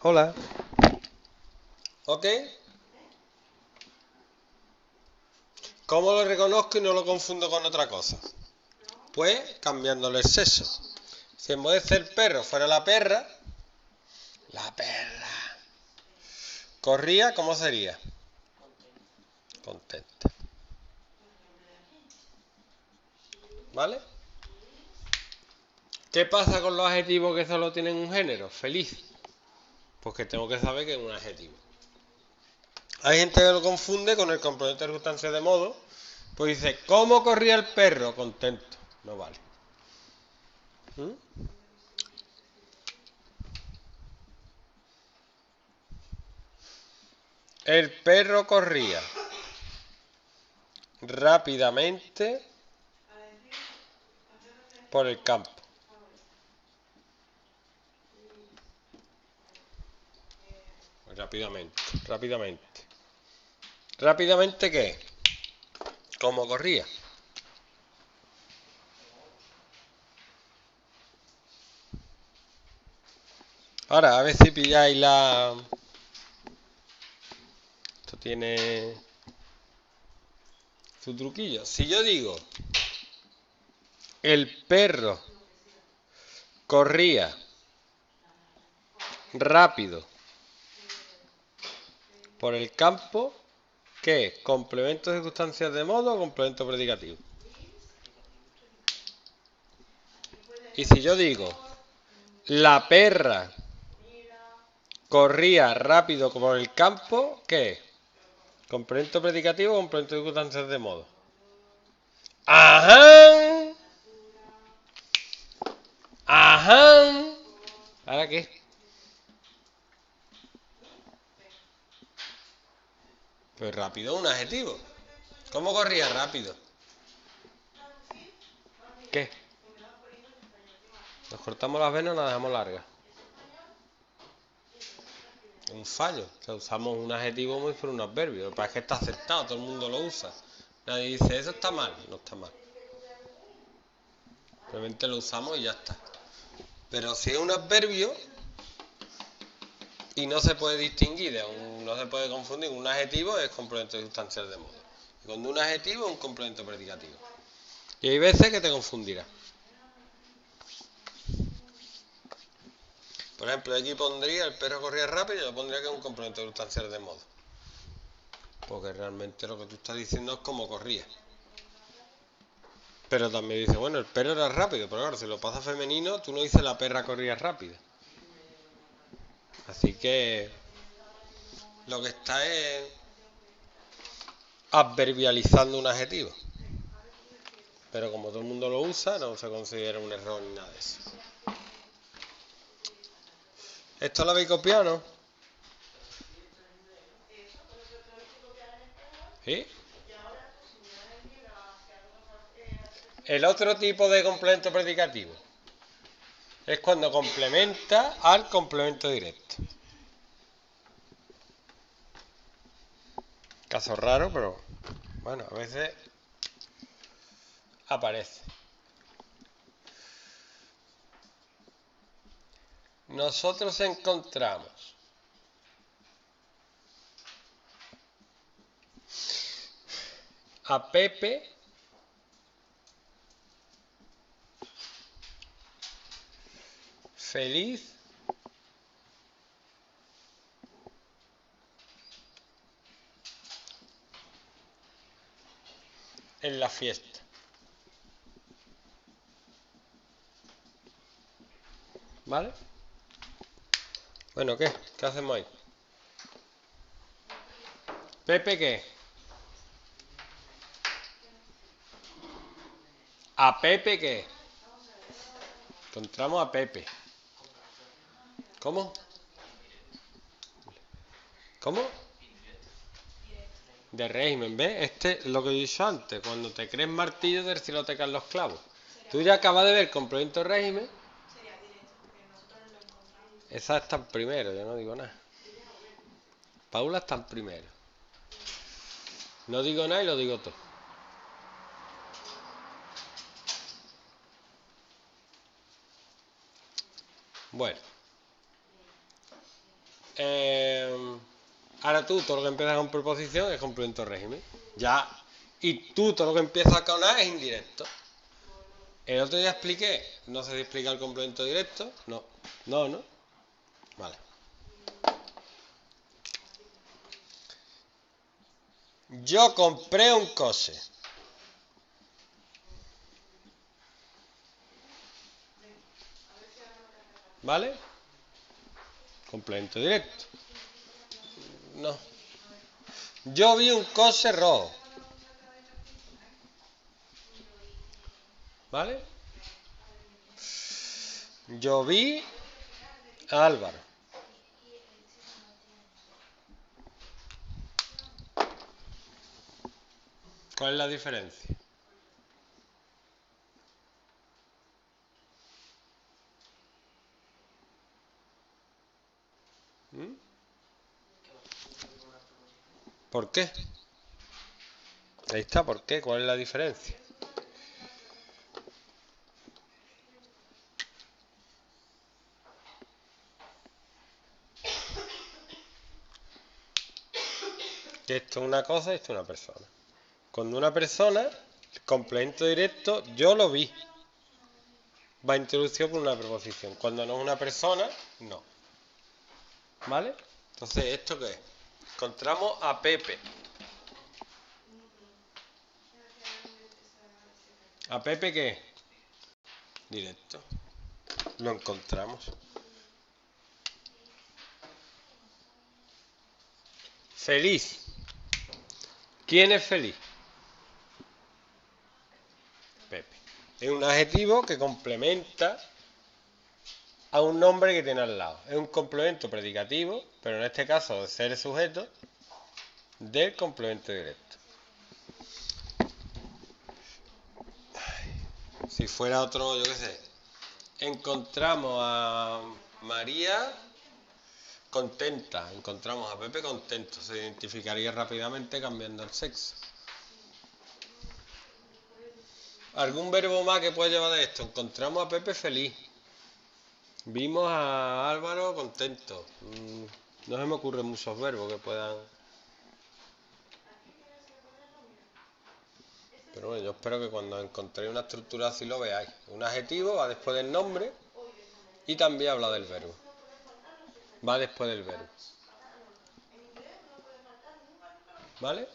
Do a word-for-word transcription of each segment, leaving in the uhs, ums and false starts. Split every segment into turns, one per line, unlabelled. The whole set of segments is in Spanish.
Hola. ¿Ok? ¿Cómo lo reconozco y no lo confundo con otra cosa? Pues cambiándole el sexo. Si en vez de ser perro fuera la perra, la perra corría, ¿cómo sería? Contenta. ¿Vale? ¿Qué pasa con los adjetivos que solo tienen un género? Feliz. Pues que tengo que saber que es un adjetivo. Hay gente que lo confunde con el complemento de circunstancia de modo. Pues dice, ¿cómo corría el perro? Contento. No vale. ¿Mm? El perro corría rápidamente por el campo. Rápidamente, rápidamente. ¿Rápidamente qué? ¿Cómo corría? Ahora, a ver si pilláis la... Esto tiene su truquillo. Si yo digo, el perro corría rápido por el campo, ¿qué es? ¿Complemento de circunstancias de modo o complemento predicativo? Y si yo digo, la perra corría rápido por el campo, ¿qué es? ¿Complemento predicativo o complemento de circunstancias de modo? ¡Ajá! ¡Ajá! ¿Ahora qué? Pues rápido, un adjetivo. ¿Cómo corría rápido? ¿Qué? Nos cortamos las venas y las dejamos largas. Un fallo. O sea, usamos un adjetivo muy por un adverbio. Lo que pasa es que está aceptado, todo el mundo lo usa. Nadie dice, eso está mal. No está mal. Simplemente lo usamos y ya está. Pero si es un adverbio y no se puede distinguir, de un, no se puede confundir, un adjetivo es complemento circunstancial de modo. Y cuando un adjetivo es un complemento predicativo. Y hay veces que te confundirá. Por ejemplo, aquí pondría el perro corría rápido y yo pondría que es un complemento circunstancial de modo. Porque realmente lo que tú estás diciendo es cómo corría. Pero también dice, bueno, el perro era rápido, pero claro, si lo pasa femenino, tú no dices la perra corría rápido. Así que lo que está es adverbializando un adjetivo. Pero como todo el mundo lo usa, no se considera un error ni nada de eso. ¿Esto lo habéis copiado, no? ¿Sí? El otro tipo de complemento predicativo es cuando complementa al complemento directo. Caso raro, pero bueno, a veces aparece. Nosotros encontramos a Pepe feliz en la fiesta. ¿Vale? Bueno, ¿qué? ¿Qué hacemos ahí? ¿Pepe qué? ¿A Pepe qué? Encontramos a Pepe. ¿Cómo? ¿Cómo? De régimen, ¿ves? Este es lo que he dicho antes. Cuando te crees martillo, del cielo te caen los clavos. Tú ya acabas de ver complemento de régimen. Esa está en primero, yo no digo nada. Paula está en primero. No digo nada y lo digo todo. Bueno. Eh, ahora tú, todo lo que empieza con preposición es complemento de régimen. Ya. Y tú, todo lo que empieza con A es indirecto. El otro día expliqué, no sé si explica el complemento directo. No, no, no. Vale. Yo compré un coche. ¿Vale? Complemento directo. No. Yo vi un coche rojo. ¿Vale? Yo vi a Álvaro. ¿Cuál es la diferencia? ¿Mm? ¿Por qué? Ahí está, ¿por qué? ¿Cuál es la diferencia? Que esto es una cosa y esto es una persona. Cuando una persona, el complemento directo, yo lo vi, va introducido por una preposición. Cuando no es una persona, no. ¿Vale? Entonces, ¿esto qué es? Encontramos a Pepe. ¿A Pepe qué? Directo. Lo encontramos. Feliz. ¿Quién es feliz? Pepe. Es un adjetivo que complementa a un nombre que tiene al lado. Es un complemento predicativo, pero en este caso de ser sujeto del complemento directo. Si fuera otro, yo qué sé, encontramos a María contenta, encontramos a Pepe contento, se identificaría rápidamente cambiando el sexo. ¿Algún verbo más que pueda llevar de esto? Encontramos a Pepe feliz. Vimos a Álvaro contento. No se me ocurren muchos verbos que puedan... Pero bueno, yo espero que cuando encontréis una estructura así lo veáis. Un adjetivo va después del nombre y también habla del verbo. Va después del verbo. ¿Vale?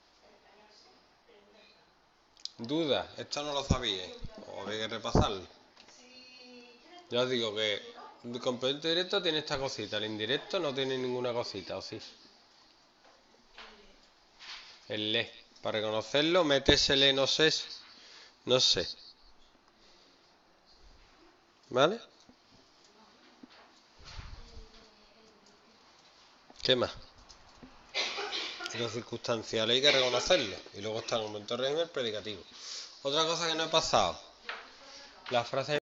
¿Dudas? Esto no lo sabíais. O había que repasarlo. Ya os digo que el complemento directo tiene esta cosita. El indirecto no tiene ninguna cosita, ¿o sí? El le. Para reconocerlo, metes el le, no sé. No sé. ¿Vale? ¿Qué más? Los circunstanciales hay que reconocerlo. Y luego está el momento régimen predicativo. Otra cosa que no he pasado. La frase